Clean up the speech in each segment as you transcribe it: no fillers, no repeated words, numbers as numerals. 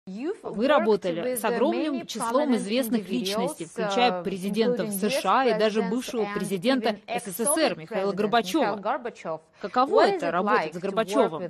Вы работали с огромным числом известных личностей, включая президентов США и даже бывшего президента СССР Михаила Горбачева. Каково это — работать с Горбачевым?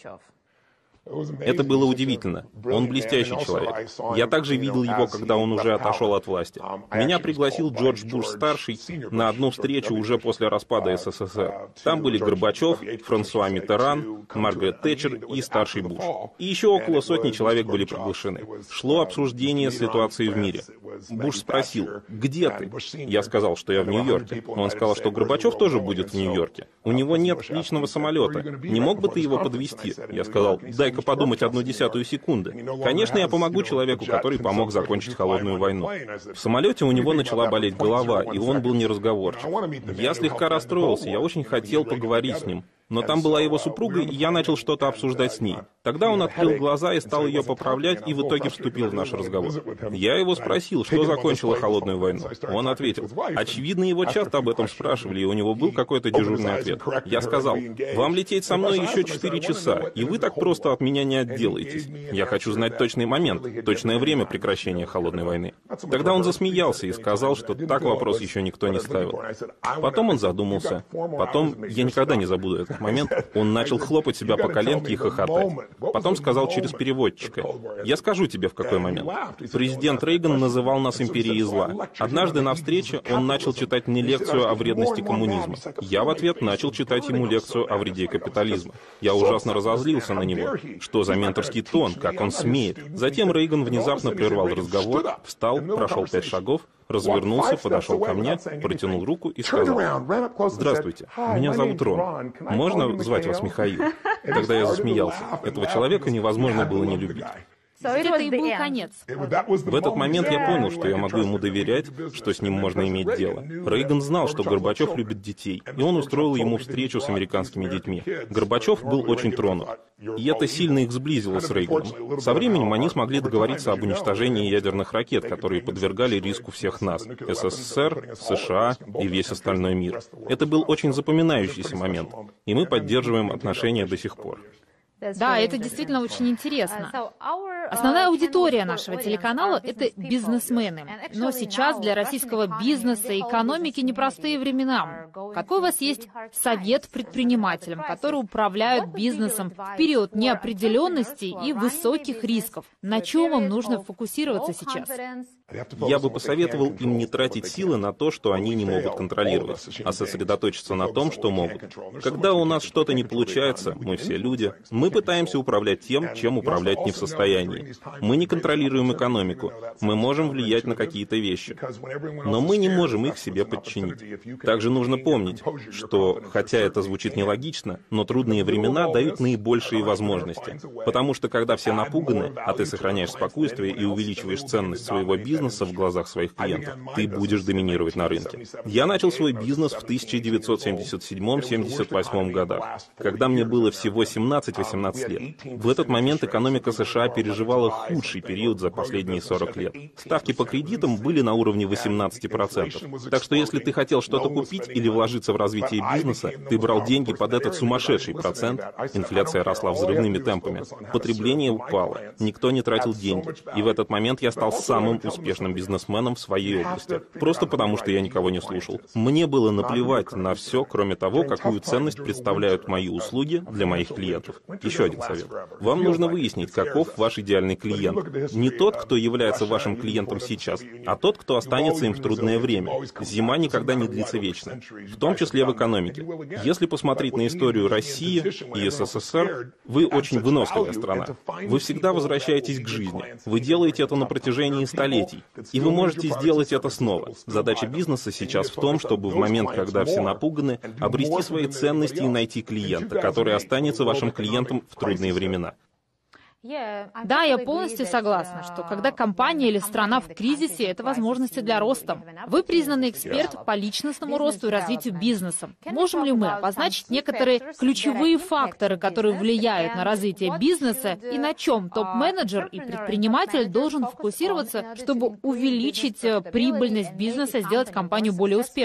Это было удивительно. Он блестящий человек. Я также видел его, когда он уже отошел от власти. Меня пригласил Джордж Буш-старший на одну встречу уже после распада СССР. Там были Горбачев, Франсуа Миттеран, Маргарет Тэтчер и старший Буш. И еще около сотни человек были приглашены. Шло обсуждение ситуации в мире. Буш спросил: «Где ты?» Я сказал, что я в Нью-Йорке. Он сказал, что Горбачев тоже будет в Нью-Йорке. У него нет личного самолета. Не мог бы ты его подвезти? Я сказал: «Дай-ка подумать 1/10 секунды». Конечно, я помогу человеку, который помог закончить холодную войну. В самолете у него начала болеть голова, и он был неразговорчив. Я слегка расстроился, я очень хотел поговорить с ним. Но там была его супруга, и я начал что-то обсуждать с ней. Тогда он открыл глаза и стал ее поправлять, и в итоге вступил в наш разговор. Я его спросил, что закончило холодную войну. Он ответил. Очевидно, его часто об этом спрашивали, и у него был какой-то дежурный ответ. Я сказал: «Вам лететь со мной еще 4 часа, и вы так просто от меня не отделаетесь. Я хочу знать точный момент, точное время прекращения холодной войны». Тогда он засмеялся и сказал, что так вопрос еще никто не ставил. Потом он задумался. Потом, я никогда не забуду этот момент, он начал хлопать себя по коленке и хохотать. Потом сказал через переводчика: «Я скажу тебе, в какой момент. Президент Рейган называл нас империей зла. Однажды на встрече он начал читать мне лекцию о вредности коммунизма. Я в ответ начал читать ему лекцию о вреде капитализма. Я ужасно разозлился на него. Что за менторский тон, как он смеет?» Затем Рейган внезапно прервал разговор, встал, прошел 5 шагов, развернулся, подошел ко мне, протянул руку и сказал: «Здравствуйте, меня зовут Рон. Можно звать вас Михаил?» Тогда я засмеялся. Этого человека невозможно было не любить. Это и был конец. В этот момент я понял, что я могу ему доверять, что с ним можно иметь дело. Рейган знал, что Горбачев любит детей, и он устроил ему встречу с американскими детьми. Горбачев был очень тронут. И это сильно их сблизило с Рейганом. Со временем они смогли договориться об уничтожении ядерных ракет, которые подвергали риску всех нас — СССР, США и весь остальной мир. Это был очень запоминающийся момент, и мы поддерживаем отношения до сих пор. Да, это действительно очень интересно. Основная аудитория нашего телеканала — это бизнесмены. Но сейчас для российского бизнеса и экономики непростые времена. Какой у вас есть совет предпринимателям, которые управляют бизнесом в период неопределенности и высоких рисков? На чем им нужно фокусироваться сейчас? Я бы посоветовал им не тратить силы на то, что они не могут контролировать, а сосредоточиться на том, что могут. Когда у нас что-то не получается, мы все люди, мы пытаемся управлять тем, чем управлять не в состоянии. Мы не контролируем экономику, мы можем влиять на какие-то вещи, но мы не можем их себе подчинить. Также нужно помнить, что, хотя это звучит нелогично, но трудные времена дают наибольшие возможности. Потому что когда все напуганы, а ты сохраняешь спокойствие и увеличиваешь ценность своего бизнеса в глазах своих клиентов, ты будешь доминировать на рынке. Я начал свой бизнес в 1977-78 годах, когда мне было всего 17-18 лет. В этот момент экономика США переживала худший период за последние 40 лет. Ставки по кредитам были на уровне 18%. Так что если ты хотел что-то купить или вложиться в развитие бизнеса, ты брал деньги под этот сумасшедший процент. Инфляция росла взрывными темпами. Потребление упало. Никто не тратил деньги. И в этот момент я стал самым успешным бизнесменом в своей области. Просто потому, что я никого не слушал. Мне было наплевать на все, кроме того, какую ценность представляют мои услуги для моих клиентов. Еще один совет. Вам нужно выяснить, каков ваш идеальный клиент. Не тот, кто является вашим клиентом сейчас, а тот, кто останется им в трудное время. Зима никогда не длится вечно. В том числе в экономике. Если посмотреть на историю России и СССР, вы очень выносливая страна. Вы всегда возвращаетесь к жизни. Вы делаете это на протяжении столетий. И вы можете сделать это снова. Задача бизнеса сейчас в том, чтобы в момент, когда все напуганы, обрести свои ценности и найти клиента, который останется вашим клиентом в трудные времена. Да, я полностью согласна, что когда компания или страна в кризисе, это возможности для роста. Вы признанный эксперт по личностному росту и развитию бизнеса. Можем ли мы обозначить некоторые ключевые факторы, которые влияют на развитие бизнеса, и на чем топ-менеджер и предприниматель должен фокусироваться, чтобы увеличить прибыльность бизнеса, сделать компанию более успешной?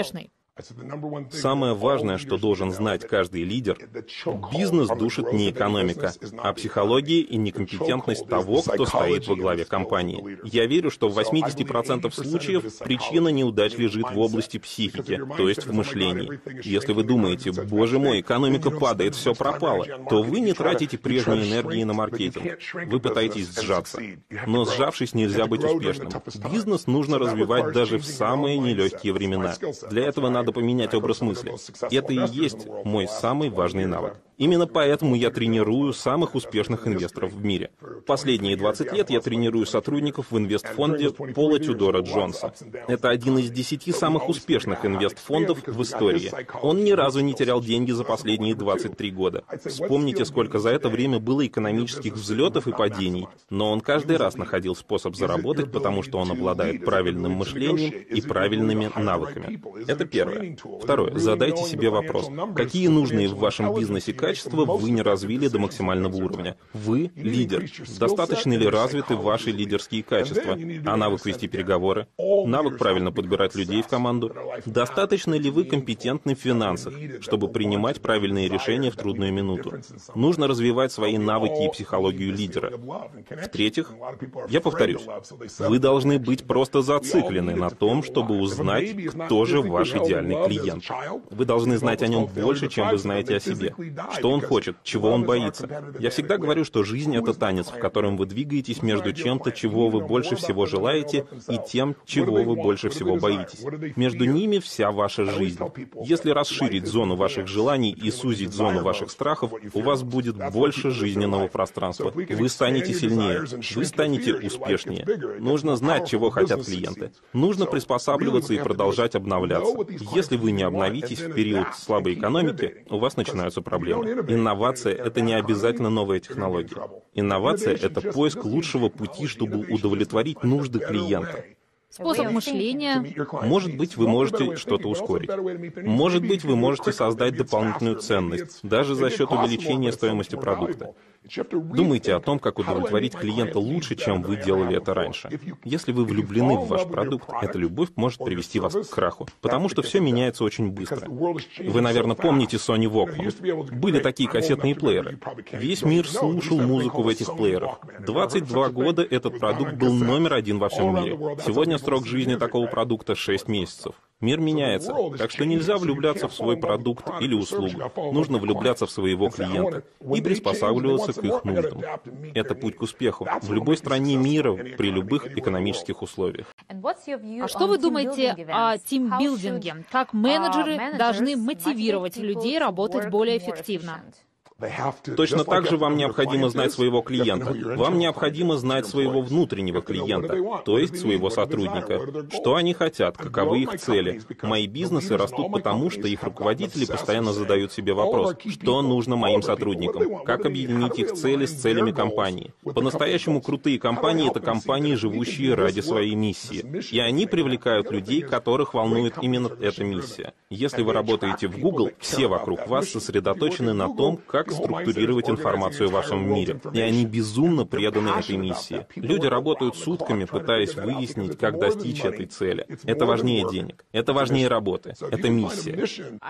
Самое важное, что должен знать каждый лидер, бизнес душит не экономика, а психология и некомпетентность того, кто стоит во главе компании. Я верю, что в 80% случаев причина неудач лежит в области психики, то есть в мышлении. Если вы думаете, боже мой, экономика падает, все пропало, то вы не тратите прежней энергии на маркетинг. Вы пытаетесь сжаться. Но сжавшись, нельзя быть успешным. Бизнес нужно развивать даже в самые нелегкие времена. Для этого надо поменять образ мысли. Это и есть мой самый важный навык. Именно поэтому я тренирую самых успешных инвесторов в мире. Последние 20 лет я тренирую сотрудников в инвестфонде Пола Тюдора Джонса. Это один из 10 самых успешных инвестфондов в истории. Он ни разу не терял деньги за последние 23 года. Вспомните, сколько за это время было экономических взлетов и падений. Но он каждый раз находил способ заработать, потому что он обладает правильным мышлением и правильными навыками. Это первое. Второе. Задайте себе вопрос. Какие нужные в вашем бизнесе качества вы не развили до максимального уровня? Вы — лидер. Достаточно ли развиты ваши лидерские качества? А навык вести переговоры? Навык правильно подбирать людей в команду? Достаточно ли вы компетентны в финансах, чтобы принимать правильные решения в трудную минуту? Нужно развивать свои навыки и психологию лидера. В-третьих, я повторюсь, вы должны быть просто зациклены на том, чтобы узнать, кто же ваш идеальный клиент. Вы должны знать о нем больше, чем вы знаете о себе. Что он хочет, чего он боится. Я всегда говорю, что жизнь — это танец, в котором вы двигаетесь между чем-то, чего вы больше всего желаете, и тем, чего вы больше всего боитесь. Между ними вся ваша жизнь. Если расширить зону ваших желаний и сузить зону ваших страхов, у вас будет больше жизненного пространства. Вы станете сильнее, вы станете успешнее. Нужно знать, чего хотят клиенты. Нужно приспосабливаться и продолжать обновляться. Если вы не обновитесь в период слабой экономики, у вас начинаются проблемы. Инновация — это не обязательно новая технология. Инновация — это поиск лучшего пути, чтобы удовлетворить нужды клиента. Способ мышления. Может быть, вы можете что-то ускорить. Может быть, вы можете создать дополнительную ценность, даже за счет увеличения стоимости продукта. Думайте о том, как удовлетворить клиента лучше, чем вы делали это раньше. Если вы влюблены в ваш продукт, эта любовь может привести вас к краху, потому что все меняется очень быстро. Вы, наверное, помните Sony Walkman. Были такие кассетные плееры. Весь мир слушал музыку в этих плеерах. 22 года этот продукт был номер один во всем мире. Сегодня срок жизни такого продукта 6 месяцев. Мир меняется, так что нельзя влюбляться в свой продукт или услугу. Нужно влюбляться в своего клиента и приспосабливаться к их нуждам. Это путь к успеху в любой стране мира при любых экономических условиях. А что вы думаете о тимбилдинге? Как менеджеры должны мотивировать людей работать более эффективно? Точно так же вам необходимо знать своего клиента. Вам необходимо знать своего внутреннего клиента, то есть своего сотрудника. Что они хотят, каковы их цели. Мои бизнесы растут потому, что их руководители постоянно задают себе вопрос, что нужно моим сотрудникам, как объединить их цели с целями компании. По-настоящему крутые компании — это компании, живущие ради своей миссии. И они привлекают людей, которых волнует именно эта миссия. Если вы работаете в Google, все вокруг вас сосредоточены на том, как структурировать информацию в вашем мире. И они безумно преданы этой миссии. Люди работают сутками, пытаясь выяснить, как достичь этой цели. Это важнее денег. Это важнее работы. Это миссия.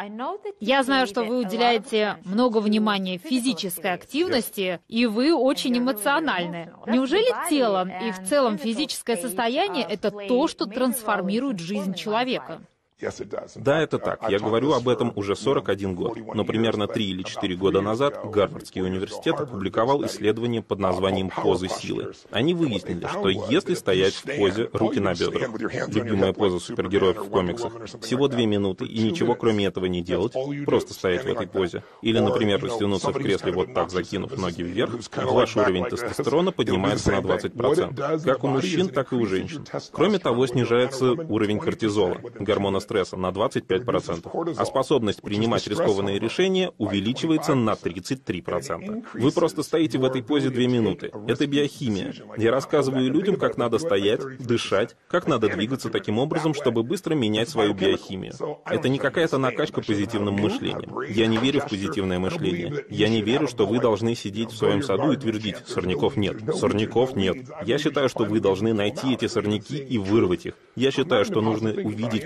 Я знаю, что вы уделяете много внимания физической активности, и вы очень эмоциональны. Неужели тело и в целом физическое состояние — это то, что трансформирует жизнь человека? Да, это так. Я говорю об этом уже 41 год. Но примерно 3 или 4 года назад Гарвардский университет опубликовал исследование под названием «Позы силы». Они выяснили, что если стоять в позе руки на бедрах, любимая поза супергероев в комиксах, всего 2 минуты и ничего кроме этого не делать, просто стоять в этой позе, или, например, растянуться в кресле вот так, закинув ноги вверх, ваш уровень тестостерона поднимается на 20%, как у мужчин, так и у женщин. Кроме того, снижается уровень кортизола, гормона стресса, на 25%, а способность принимать рискованные решения увеличивается на 33%. Вы просто стоите в этой позе 2 минуты. Это биохимия. Я рассказываю людям, как надо стоять, дышать, как надо двигаться таким образом, чтобы быстро менять свою биохимию. Это не какая-то накачка позитивным мышлением. Я не верю в позитивное мышление. Я не верю, что вы должны сидеть в своем саду и твердить: «Сорняков нет, сорняков нет». Я считаю, что вы должны найти эти сорняки и вырвать их. Я считаю, что нужно увидеть правду.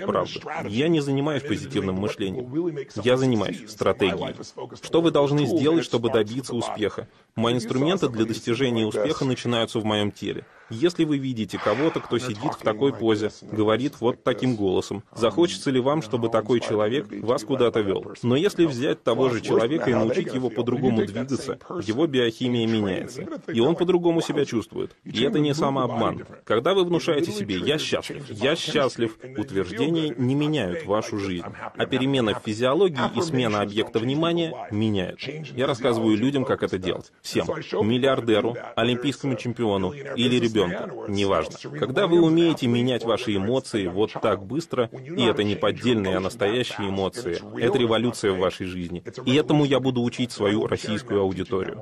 Я не занимаюсь позитивным мышлением. Я занимаюсь стратегией. Что вы должны сделать, чтобы добиться успеха? Мои инструменты для достижения успеха начинаются в моем теле. Если вы видите кого-то, кто сидит в такой позе, говорит вот таким голосом, захочется ли вам, чтобы такой человек вас куда-то вел? Но если взять того же человека и научить его по-другому двигаться, его биохимия меняется, и он по-другому себя чувствует. И это не самообман. Когда вы внушаете себе я счастлив», утверждения не меняют вашу жизнь, а перемена в физиологии и смена объекта внимания меняют. Я рассказываю людям, как это делать. Всем. Миллиардеру, олимпийскому чемпиону или ребенку. Неважно. Когда вы умеете менять ваши эмоции вот так быстро, и это не поддельные, а настоящие эмоции, это революция в вашей жизни. И этому я буду учить свою российскую аудиторию.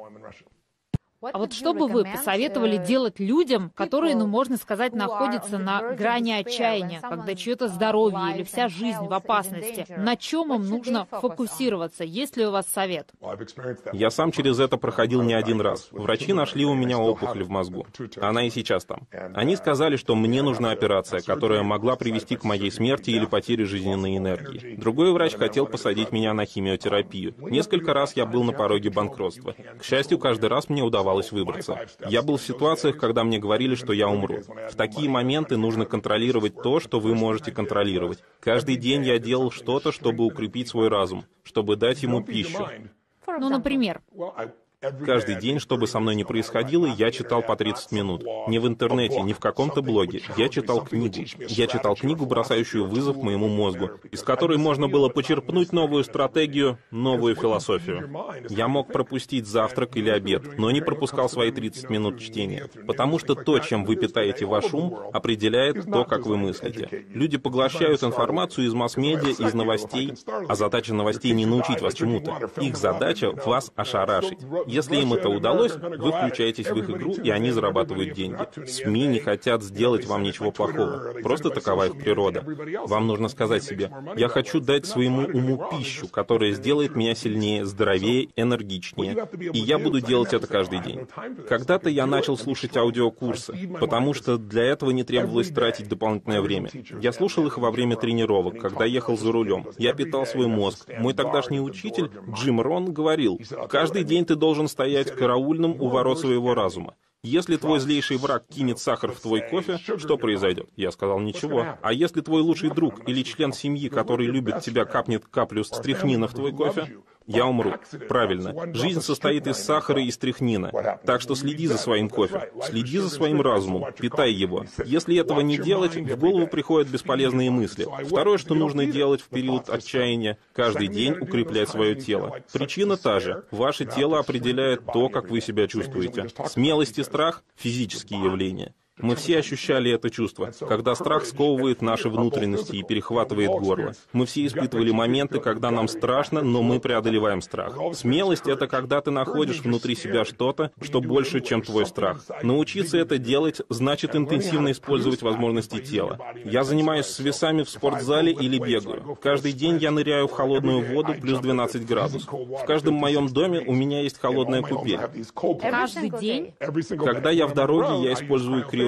А вот что бы вы посоветовали делать людям, которые, можно сказать, находятся на грани отчаяния, когда чье-то здоровье или вся жизнь в опасности? На чем им нужно фокусироваться? Есть ли у вас совет? Я сам через это проходил не один раз. Врачи нашли у меня опухоль в мозгу. Она и сейчас там. Они сказали, что мне нужна операция, которая могла привести к моей смерти или потере жизненной энергии. Другой врач хотел посадить меня на химиотерапию. Несколько раз я был на пороге банкротства. К счастью, каждый раз мне удавалось выбраться. Я был в ситуациях, когда мне говорили, что я умру. В такие моменты нужно контролировать то, что вы можете контролировать. Каждый день я делал что-то, чтобы укрепить свой разум, чтобы дать ему пищу. Например? Каждый день, что бы со мной ни происходило, я читал по 30 минут. Не в интернете, не в каком-то блоге. Я читал книгу. Я читал книгу, бросающую вызов моему мозгу, из которой можно было почерпнуть новую стратегию, новую философию. Я мог пропустить завтрак или обед, но не пропускал свои 30 минут чтения. Потому что то, чем вы питаете ваш ум, определяет то, как вы мыслите. Люди поглощают информацию из масс-медиа, из новостей, а задача новостей не научить вас чему-то. Их задача — вас ошарашить. Если им это удалось, вы включаетесь в их игру, и они зарабатывают деньги. СМИ не хотят сделать вам ничего плохого. Просто такова их природа. Вам нужно сказать себе: я хочу дать своему уму пищу, которая сделает меня сильнее, здоровее, энергичнее. И я буду делать это каждый день. Когда-то я начал слушать аудиокурсы, потому что для этого не требовалось тратить дополнительное время. Я слушал их во время тренировок, когда ехал за рулем. Я питал свой мозг. Мой тогдашний учитель, Джим Рон, говорил: каждый день ты должен стоять караульным у ворот своего разума. Если твой злейший враг кинет сахар в твой кофе, что произойдет? Я сказал: ничего. А если твой лучший друг или член семьи, который любит тебя, капнет каплю стрихнина в твой кофе? Я умру. Правильно. Жизнь состоит из сахара и стрихнина. Так что следи за своим кофе. Следи за своим разумом. Питай его. Если этого не делать, в голову приходят бесполезные мысли. Второе, что нужно делать в период отчаяния: каждый день укреплять свое тело. Причина та же. Ваше тело определяет то, как вы себя чувствуете. Смелость и страх — физические явления. Мы все ощущали это чувство, когда страх сковывает наши внутренности и перехватывает горло. Мы все испытывали моменты, когда нам страшно, но мы преодолеваем страх. Смелость — это когда ты находишь внутри себя что-то, что больше, чем твой страх. Научиться это делать значит интенсивно использовать возможности тела. Я занимаюсь с весами в спортзале или бегаю. Каждый день я ныряю в холодную воду плюс 12 градусов. В каждом моем доме у меня есть холодная купель. Каждый день? Когда я в дороге, я использую криотерапию.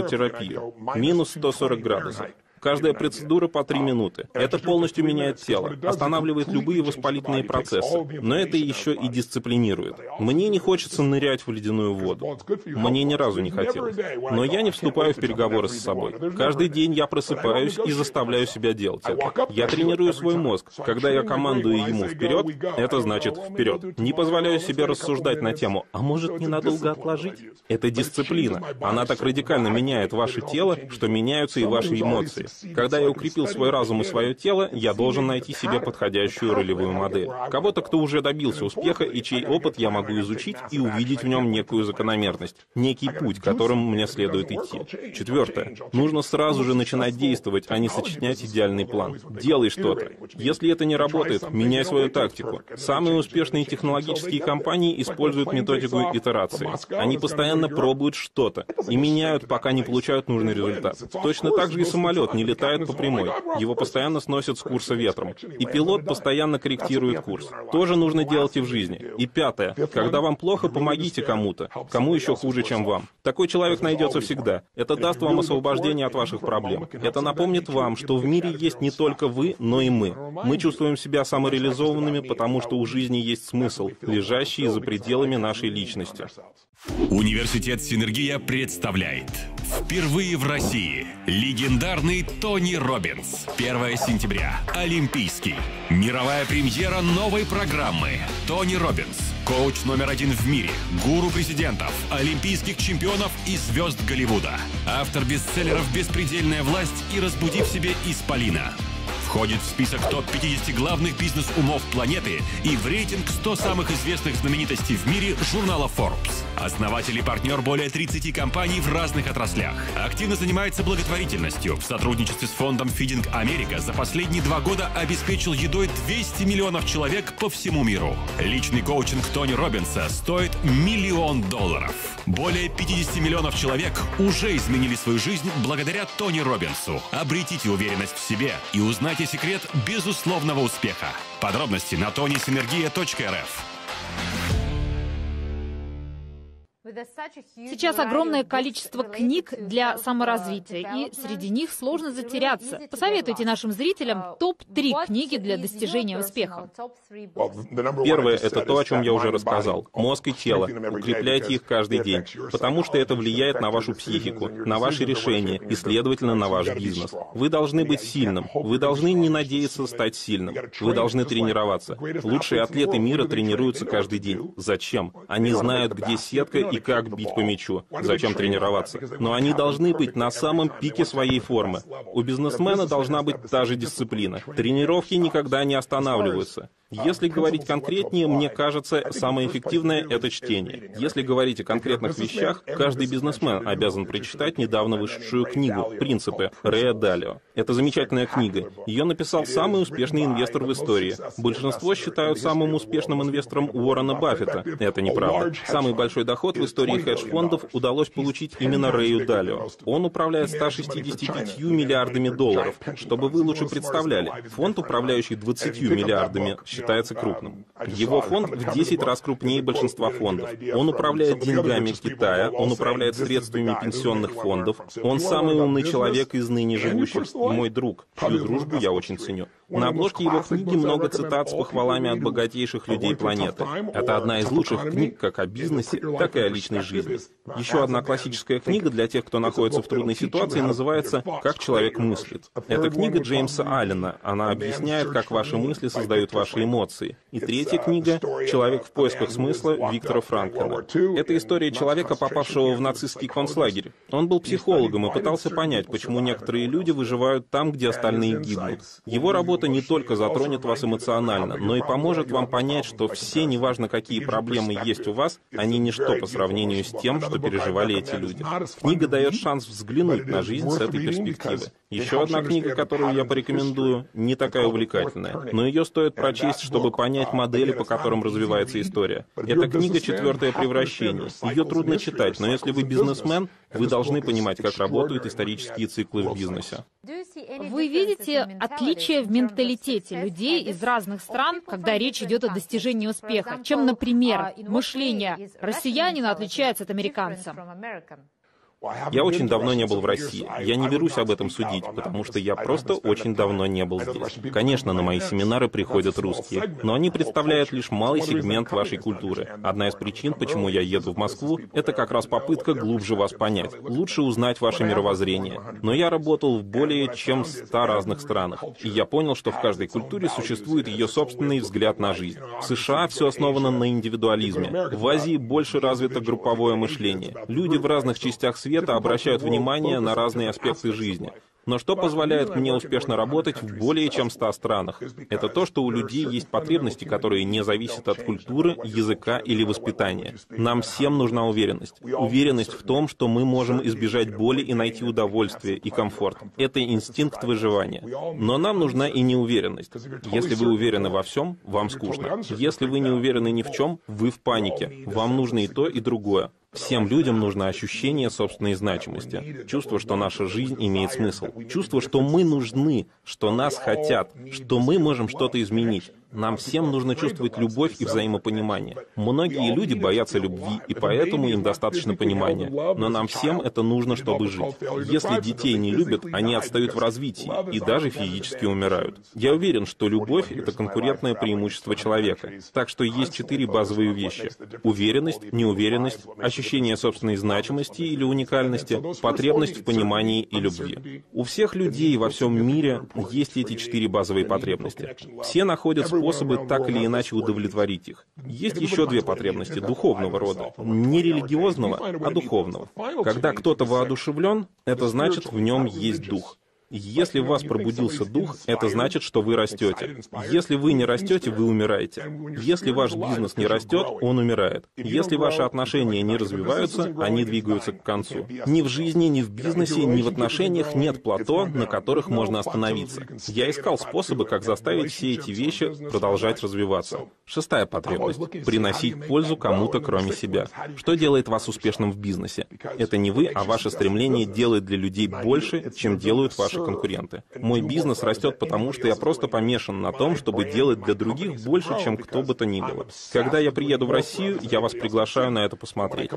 Минус 140 градусов. Каждая процедура по 3 минуты. Это полностью меняет тело, останавливает любые воспалительные процессы. Но это еще и дисциплинирует. Мне не хочется нырять в ледяную воду. Мне ни разу не хотелось. Но я не вступаю в переговоры с собой. Каждый день я просыпаюсь и заставляю себя делать это. Я тренирую свой мозг. Когда я командую ему вперед, это значит вперед. Не позволяю себе рассуждать на тему: а может, ненадолго отложить? Это дисциплина. Она так радикально меняет ваше тело, что меняются и ваши эмоции. Когда я укрепил свой разум и свое тело, я должен найти себе подходящую ролевую модель. Кого-то, кто уже добился успеха и чей опыт я могу изучить и увидеть в нем некую закономерность, некий путь, которым мне следует идти. Четвертое. Нужно сразу же начинать действовать, а не сочинять идеальный план. Делай что-то. Если это не работает, меняй свою тактику. Самые успешные технологические компании используют методику итерации. Они постоянно пробуют что-то и меняют, пока не получают нужный результат. Точно так же и самолет не летает по прямой. Его постоянно сносят с курса ветром. И пилот постоянно корректирует курс. Тоже нужно делать и в жизни. И пятое. Когда вам плохо, помогите кому-то. Кому еще хуже, чем вам. Такой человек найдется всегда. Это даст вам освобождение от ваших проблем. Это напомнит вам, что в мире есть не только вы, но и мы. Мы чувствуем себя самореализованными, потому что у жизни есть смысл, лежащий за пределами нашей личности. Университет «Синергия» представляет впервые в России легендарный Тони Роббинс. 1 сентября. Олимпийский. Мировая премьера новой программы. Тони Роббинс. Коуч номер 1 в мире. Гуру президентов, олимпийских чемпионов и звезд Голливуда. Автор бестселлеров «Беспредельная власть» и «Разбуди в себе исполина». Входит в список топ-50 главных бизнес-умов планеты и в рейтинг 100 самых известных знаменитостей в мире журнала Forbes. Основатель и партнер более 30 компаний в разных отраслях. Активно занимается благотворительностью. В сотрудничестве с фондом Feeding America за последние 2 года обеспечил едой 200 миллионов человек по всему миру. Личный коучинг Тони Роббинса стоит $1 миллион. Более 50 миллионов человек уже изменили свою жизнь благодаря Тони Роббинсу. Обретите уверенность в себе и узнайте секрет безусловного успеха. Подробности на tonysynergia.rf. Сейчас огромное количество книг для саморазвития, и среди них сложно затеряться. Посоветуйте нашим зрителям топ-3 книги для достижения успеха. Первое — это то, о чем я уже рассказал. Мозг и тело. Укрепляйте их каждый день, потому что это влияет на вашу психику, на ваши решения и, следовательно, на ваш бизнес. Вы должны быть сильным. Вы должны не надеяться стать сильным. Вы должны тренироваться. Лучшие атлеты мира тренируются каждый день. Зачем? Они знают, где сетка и как бить по мячу. Зачем тренироваться? Но они должны быть на самом пике своей формы. У бизнесмена должна быть та же дисциплина. Тренировки никогда не останавливаются. Если говорить конкретнее, мне кажется, самое эффективное — это чтение. Если говорить о конкретных вещах, каждый бизнесмен обязан прочитать недавно вышедшую книгу «Принципы» Рэя Далио. Это замечательная книга. Ее написал самый успешный инвестор в истории. Большинство считают самым успешным инвестором Уоррена Баффета. Это неправда. Самый большой доход в истории хедж-фондов удалось получить именно Рэю Далио. Он управляет 165 миллиардами долларов. Чтобы вы лучше представляли, фонд, управляющий 20 миллиардами, считается крупным. Его фонд в 10 раз крупнее большинства фондов. Он управляет деньгами Китая, он управляет средствами пенсионных фондов. Он самый умный человек из ныне живущих и мой друг, чью дружбу я очень ценю. На обложке его книги много цитат с похвалами от богатейших людей планеты. Это одна из лучших книг как о бизнесе, так и о личной жизни. Еще одна классическая книга для тех, кто находится в трудной ситуации, называется «Как человек мыслит». Это книга Джеймса Аллена. Она объясняет, как ваши мысли создают ваши эмоции. И третья книга «Человек в поисках смысла» Виктора Франклина. Это история человека, попавшего в нацистский концлагерь. Он был психологом и пытался понять, почему некоторые люди выживают там, где остальные гибнут. Его работа не только затронет вас эмоционально, но и поможет вам понять, что все, неважно какие проблемы есть у вас, они ничто по сравнению с тем, что переживали эти люди. Книга дает шанс взглянуть на жизнь с этой перспективы. Еще одна книга, которую я порекомендую, не такая увлекательная, но ее стоит прочесть, чтобы понять модели, по которым развивается история. Это книга «Четвертое превращение». Ее трудно читать, но если вы бизнесмен, вы должны понимать, как работают исторические циклы в бизнесе. Вы видите отличия в менталитете людей из разных стран, когда речь идет о достижении успеха, чем, например, мышление россиянина отличается от американца? Я очень давно не был в России. Я не берусь об этом судить, потому что я просто очень давно не был здесь. Конечно, на мои семинары приходят русские, но они представляют лишь малый сегмент вашей культуры. Одна из причин, почему я еду в Москву, это как раз попытка глубже вас понять, лучше узнать ваше мировоззрение. Но я работал в более чем 100 разных странах, и я понял, что в каждой культуре существует ее собственный взгляд на жизнь. В США все основано на индивидуализме. В Азии больше развито групповое мышление. Люди в разных частях света обращают внимание на разные аспекты жизни. Но что позволяет мне успешно работать в более чем 100 странах? Это то, что у людей есть потребности, которые не зависят от культуры, языка или воспитания. Нам всем нужна уверенность. Уверенность в том, что мы можем избежать боли и найти удовольствие и комфорт. Это инстинкт выживания. Но нам нужна и неуверенность. Если вы уверены во всем, вам скучно. Если вы не уверены ни в чем, вы в панике. Вам нужно и то, и другое. Всем людям нужно ощущение собственной значимости, чувство, что наша жизнь имеет смысл, чувство, что мы нужны, что нас хотят, что мы можем что-то изменить. Нам всем нужно чувствовать любовь и взаимопонимание. Многие люди боятся любви, и поэтому им достаточно понимания. Но нам всем это нужно, чтобы жить. Если детей не любят, они отстают в развитии и даже физически умирают. Я уверен, что любовь — это конкурентное преимущество человека. Так что есть 4 базовые вещи. Уверенность, неуверенность, ощущение собственной значимости или уникальности, потребность в понимании и любви. У всех людей во всем мире есть эти 4 базовые потребности. Все находят способы так или иначе удовлетворить их. Есть еще 2 потребности духовного рода. Не религиозного, а духовного. Когда кто-то воодушевлен, это значит, в нем есть дух. Если в вас пробудился дух, это значит, что вы растете. Если вы не растете, вы умираете. Если ваш бизнес не растет, он умирает. Если ваши отношения не развиваются, они двигаются к концу. Ни в жизни, ни в бизнесе, ни в отношениях нет плато, на которых можно остановиться. Я искал способы, как заставить все эти вещи продолжать развиваться. 6-я потребность — приносить пользу кому-то, кроме себя. Что делает вас успешным в бизнесе? Это не вы, а ваше стремление делать для людей больше, чем делают ваши конкуренты. Мой бизнес растет потому, что я просто помешан на том, чтобы делать для других больше, чем кто бы то ни было. Когда я приеду в Россию, я вас приглашаю на это посмотреть.